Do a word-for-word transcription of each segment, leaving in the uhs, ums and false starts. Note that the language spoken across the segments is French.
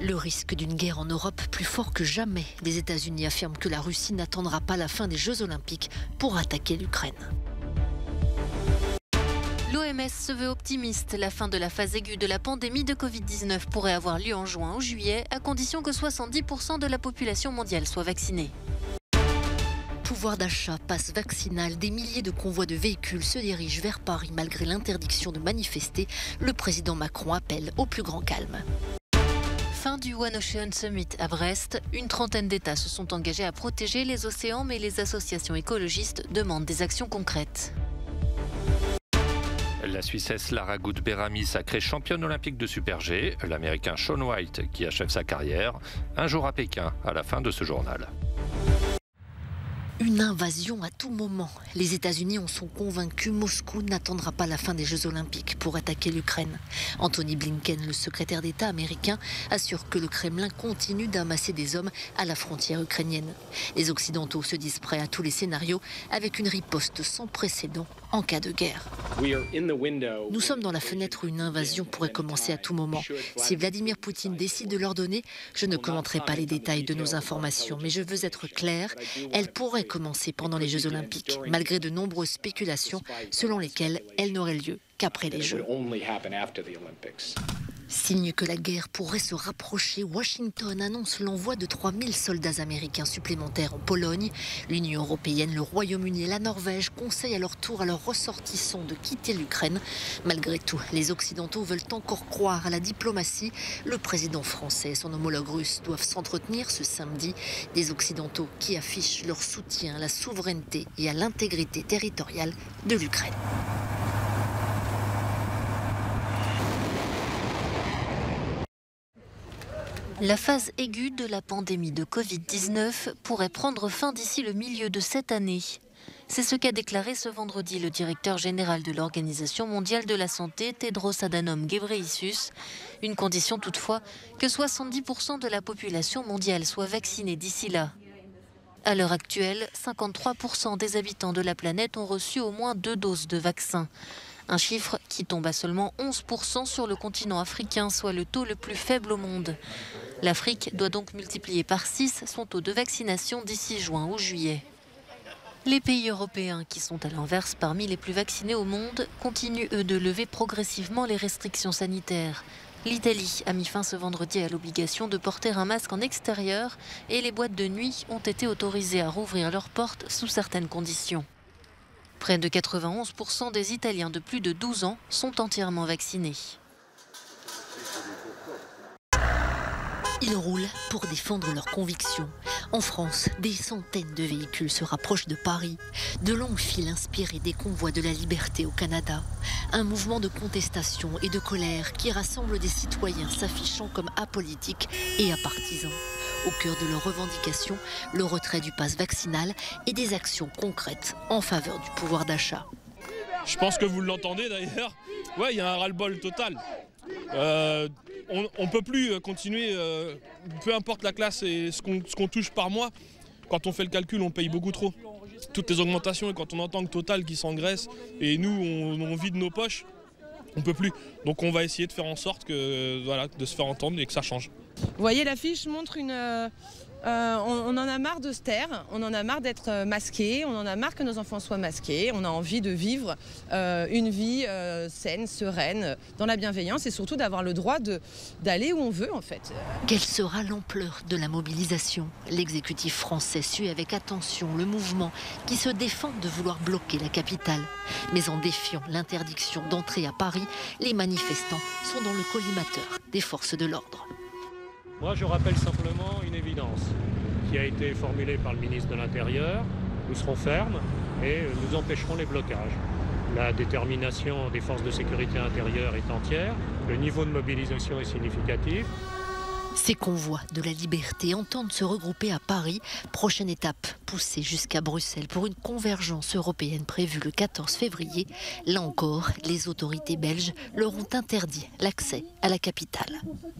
Le risque d'une guerre en Europe plus fort que jamais. Les États-Unis affirment que la Russie n'attendra pas la fin des Jeux Olympiques pour attaquer l'Ukraine. L'O M S se veut optimiste. La fin de la phase aiguë de la pandémie de Covid dix-neuf pourrait avoir lieu en juin ou juillet, à condition que soixante-dix pour cent de la population mondiale soit vaccinée. Pouvoir d'achat, passe vaccinal, des milliers de convois de véhicules se dirigent vers Paris malgré l'interdiction de manifester. Le président Macron appelle au plus grand calme. Fin du One Ocean Summit à Brest. Une trentaine d'États se sont engagés à protéger les océans, mais les associations écologistes demandent des actions concrètes. La Suissesse Lara Gut-Beramy sacrée championne olympique de Super G. L'Américain Shaun White qui achève sa carrière. Un jour à Pékin à la fin de ce journal. Une invasion à tout moment. Les États-Unis en sont convaincus. Moscou n'attendra pas la fin des Jeux Olympiques pour attaquer l'Ukraine. Anthony Blinken, le secrétaire d'État américain, assure que le Kremlin continue d'amasser des hommes à la frontière ukrainienne. Les Occidentaux se disent prêts à tous les scénarios avec une riposte sans précédent en cas de guerre. Nous sommes dans la fenêtre où une invasion pourrait commencer à tout moment. Si Vladimir Poutine décide de l'ordonner, je ne commenterai pas les détails de nos informations, mais je veux être clair, elle pourrait commencer pendant les Jeux Olympiques, malgré de nombreuses spéculations selon lesquelles elle n'aurait lieu qu'après les Jeux. Signe que la guerre pourrait se rapprocher, Washington annonce l'envoi de trois mille soldats américains supplémentaires en Pologne. L'Union européenne, le Royaume-Uni et la Norvège conseillent à leur tour à leurs ressortissants de quitter l'Ukraine. Malgré tout, les Occidentaux veulent encore croire à la diplomatie. Le président français et son homologue russe doivent s'entretenir ce samedi. Des Occidentaux qui affichent leur soutien à la souveraineté et à l'intégrité territoriale de l'Ukraine. La phase aiguë de la pandémie de Covid dix-neuf pourrait prendre fin d'ici le milieu de cette année. C'est ce qu'a déclaré ce vendredi le directeur général de l'Organisation mondiale de la santé, Tedros Adhanom Ghebreyesus. Une condition toutefois, que soixante-dix pour cent de la population mondiale soit vaccinée d'ici là. À l'heure actuelle, cinquante-trois pour cent des habitants de la planète ont reçu au moins deux doses de vaccin. Un chiffre qui tombe à seulement onze pour cent sur le continent africain, soit le taux le plus faible au monde. L'Afrique doit donc multiplier par six son taux de vaccination d'ici juin ou juillet. Les pays européens, qui sont à l'inverse parmi les plus vaccinés au monde, continuent eux de lever progressivement les restrictions sanitaires. L'Italie a mis fin ce vendredi à l'obligation de porter un masque en extérieur et les boîtes de nuit ont été autorisées à rouvrir leurs portes sous certaines conditions. Près de quatre-vingt-onze pour cent des Italiens de plus de douze ans sont entièrement vaccinés. Ils roulent pour défendre leurs convictions. En France, des centaines de véhicules se rapprochent de Paris. De longues files inspirées des convois de la liberté au Canada. Un mouvement de contestation et de colère qui rassemble des citoyens s'affichant comme apolitiques et apartisans. Au cœur de leurs revendications, le retrait du pass vaccinal et des actions concrètes en faveur du pouvoir d'achat. Je pense que vous l'entendez d'ailleurs. Ouais, il y a un ras-le-bol total. Euh, on ne peut plus continuer, euh, peu importe la classe et ce qu'on ce qu'on touche par mois. Quand on fait le calcul, on paye beaucoup trop. Toutes les augmentations, et quand on entend que Total qui s'engraisse et nous, on, on vide nos poches, on ne peut plus. Donc on va essayer de faire en sorte que, voilà, de se faire entendre et que ça change. Vous voyez, l'affiche montre une... Euh, euh, on, on en a marre de se taire, on en a marre d'être masqués, on en a marre que nos enfants soient masqués, on a envie de vivre euh, une vie euh, saine, sereine, dans la bienveillance et surtout d'avoir le droit d'aller où on veut en fait. Quelle sera l'ampleur de la mobilisation? L'exécutif français suit avec attention le mouvement qui se défend de vouloir bloquer la capitale. Mais en défiant l'interdiction d'entrer à Paris, les manifestants sont dans le collimateur des forces de l'ordre. Moi, je rappelle simplement une évidence qui a été formulée par le ministre de l'Intérieur. Nous serons fermes et nous empêcherons les blocages. La détermination des forces de sécurité intérieure est entière. Le niveau de mobilisation est significatif. Ces convois de la liberté entendent se regrouper à Paris. Prochaine étape, poussée jusqu'à Bruxelles pour une convergence européenne prévue le quatorze février. Là encore, les autorités belges leur ont interdit l'accès à la capitale.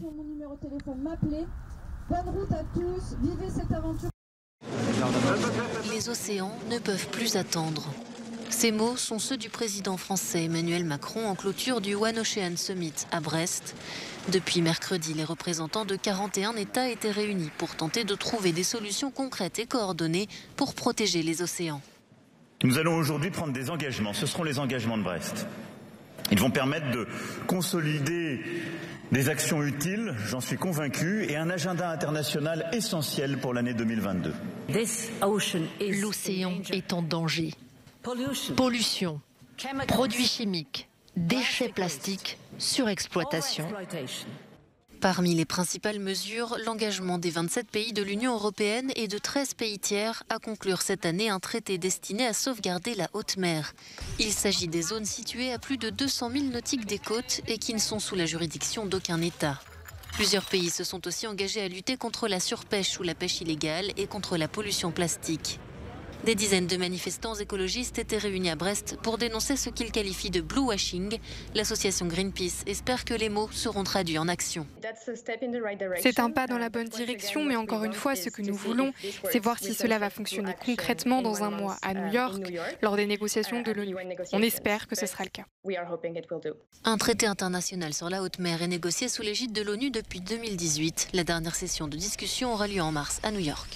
Bonne route à tous, vivez cette aventure. Les océans ne peuvent plus attendre. Ces mots sont ceux du président français Emmanuel Macron en clôture du One Ocean Summit à Brest. Depuis mercredi, les représentants de quarante et un États étaient réunis pour tenter de trouver des solutions concrètes et coordonnées pour protéger les océans. Nous allons aujourd'hui prendre des engagements. Ce seront les engagements de Brest. Ils vont permettre de consolider des actions utiles, j'en suis convaincu, et un agenda international essentiel pour l'année deux mille vingt-deux. L'océan est en danger. Pollution, produits chimiques, déchets plastiques, surexploitation. Parmi les principales mesures, l'engagement des vingt-sept pays de l'Union européenne et de treize pays tiers à conclure cette année un traité destiné à sauvegarder la haute mer. Il s'agit des zones situées à plus de deux cent mille nautiques des côtes et qui ne sont sous la juridiction d'aucun État. Plusieurs pays se sont aussi engagés à lutter contre la surpêche ou la pêche illégale et contre la pollution plastique. Des dizaines de manifestants écologistes étaient réunis à Brest pour dénoncer ce qu'ils qualifient de bluewashing. L'association Greenpeace espère que les mots seront traduits en action. C'est un pas dans la bonne direction, mais encore une fois, ce que nous voulons, c'est voir si cela va fonctionner concrètement dans un mois à New York, lors des négociations de l'ONU. On espère que ce sera le cas. Un traité international sur la haute mer est négocié sous l'égide de l'ONU depuis deux mille dix-huit. La dernière session de discussion aura lieu en mars à New York.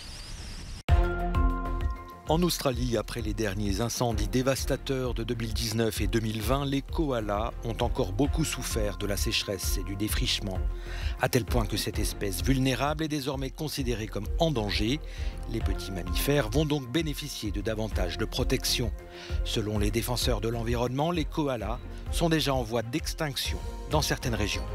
En Australie, après les derniers incendies dévastateurs de deux mille dix-neuf et deux mille vingt, les koalas ont encore beaucoup souffert de la sécheresse et du défrichement, à tel point que cette espèce vulnérable est désormais considérée comme en danger. Les petits mammifères vont donc bénéficier de davantage de protection. Selon les défenseurs de l'environnement, les koalas sont déjà en voie d'extinction dans certaines régions.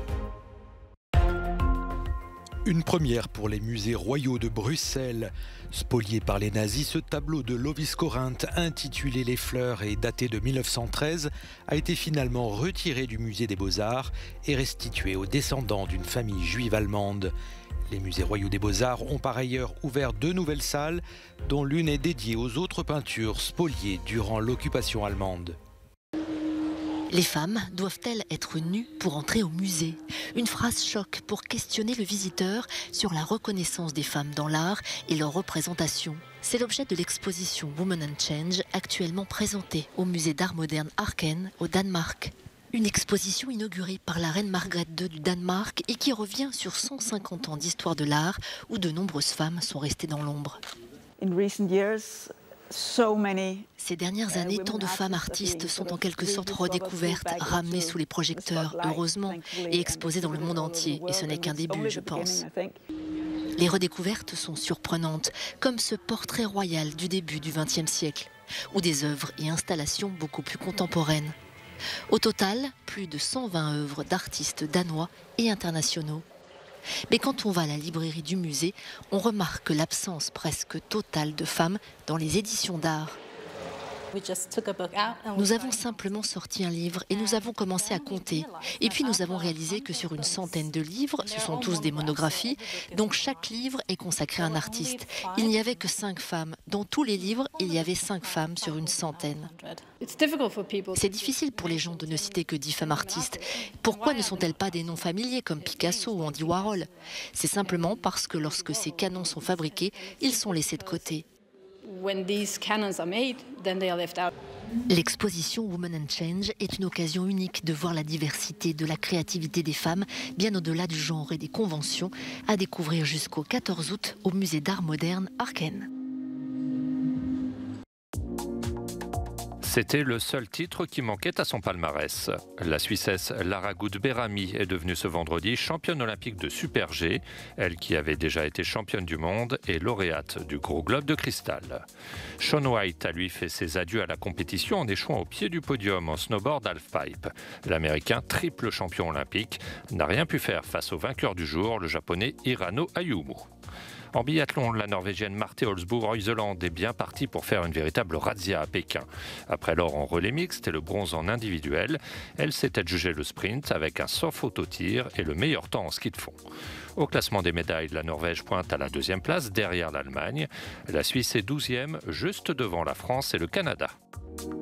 Une première pour les musées royaux de Bruxelles. Spolié par les nazis, ce tableau de Lovis Corinth intitulé Les Fleurs et daté de mille neuf cent treize a été finalement retiré du musée des Beaux-Arts et restitué aux descendants d'une famille juive allemande. Les musées royaux des Beaux-Arts ont par ailleurs ouvert deux nouvelles salles, dont l'une est dédiée aux autres peintures spoliées durant l'occupation allemande. Les femmes doivent-elles être nues pour entrer au musée? Une phrase choc pour questionner le visiteur sur la reconnaissance des femmes dans l'art et leur représentation. C'est l'objet de l'exposition Women and Change, actuellement présentée au musée d'art moderne Arken, au Danemark. Une exposition inaugurée par la reine Margrethe deux du Danemark et qui revient sur cent cinquante ans d'histoire de l'art où de nombreuses femmes sont restées dans l'ombre. Ces dernières années, tant de femmes artistes sont en quelque sorte redécouvertes, ramenées sous les projecteurs, heureusement, et exposées dans le monde entier. Et ce n'est qu'un début, je pense. Les redécouvertes sont surprenantes, comme ce portrait royal du début du vingtième siècle, ou des œuvres et installations beaucoup plus contemporaines. Au total, plus de cent vingt œuvres d'artistes danois et internationaux. Mais quand on va à la librairie du musée, on remarque l'absence presque totale de femmes dans les éditions d'art. Nous avons simplement sorti un livre et nous avons commencé à compter. Et puis nous avons réalisé que sur une centaine de livres, ce sont tous des monographies, donc chaque livre est consacré à un artiste. Il n'y avait que cinq femmes. Dans tous les livres, il y avait cinq femmes sur une centaine. C'est difficile pour les gens de ne citer que dix femmes artistes. Pourquoi ne sont-elles pas des noms familiers comme Picasso ou Andy Warhol? C'est simplement parce que lorsque ces canons sont fabriqués, ils sont laissés de côté. L'exposition Women and Change est une occasion unique de voir la diversité de la créativité des femmes, bien au-delà du genre et des conventions, à découvrir jusqu'au quatorze août au musée d'art moderne Arken. C'était le seul titre qui manquait à son palmarès. La Suissesse Lara Gut-Beramy est devenue ce vendredi championne olympique de Super G, elle qui avait déjà été championne du monde et lauréate du Gros Globe de Cristal. Shaun White a lui fait ses adieux à la compétition en échouant au pied du podium en snowboard halfpipe. L'Américain, triple champion olympique, n'a rien pu faire face au vainqueur du jour, le Japonais Hirano Ayumu. En biathlon, la Norvégienne Marte Olsbourg-Reuseland est bien partie pour faire une véritable razzia à Pékin. Après l'or en relais mixte et le bronze en individuel, elle s'est adjugée le sprint avec un sans faute au tir et le meilleur temps en ski de fond. Au classement des médailles, la Norvège pointe à la deuxième place derrière l'Allemagne. La Suisse est douzième, juste devant la France et le Canada.